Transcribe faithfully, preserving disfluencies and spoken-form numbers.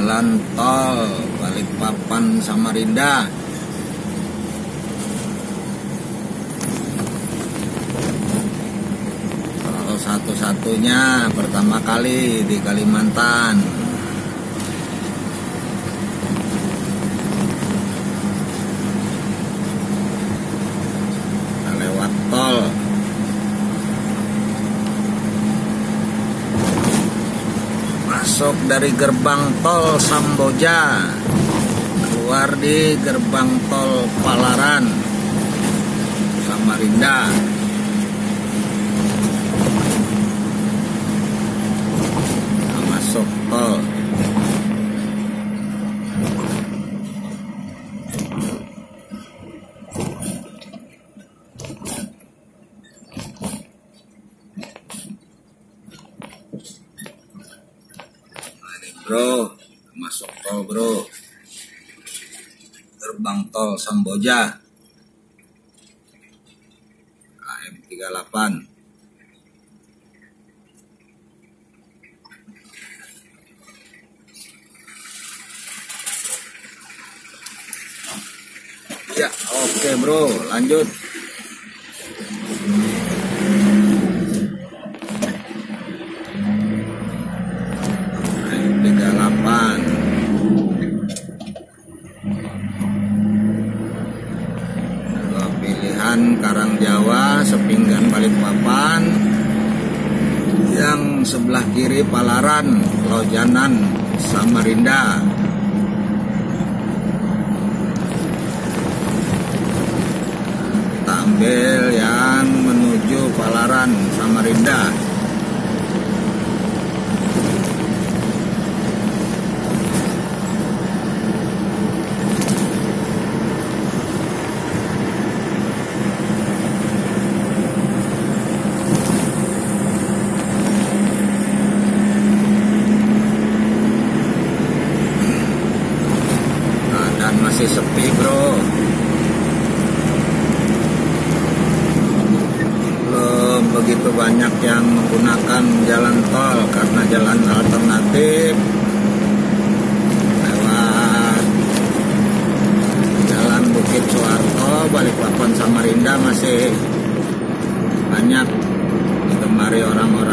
jalan tol Balikpapan Samarinda. Kalau satu-satunya pertama kali di Kalimantan. Kita lewat tol. Masuk dari gerbang tol Samboja, keluar di gerbang tol Palaran Samarinda. Nah, masuk tol. Bro, masuk tol bro, gerbang tol Samboja K M tiga puluh delapan. Ya oke bro, lanjut. tiga puluh delapan. Dua pilihan Karangjawa, sepinggan Balikpapan. Yang sebelah kiri Palaran, Lojanan, Samarinda. Kita ambil yang menuju Palaran, Samarinda. Masih sepi bro, belum begitu banyak yang menggunakan jalan tol karena jalan alternatif lewat jalan Bukit Suharto Balikpapan Samarinda masih banyak digemari orang-orang.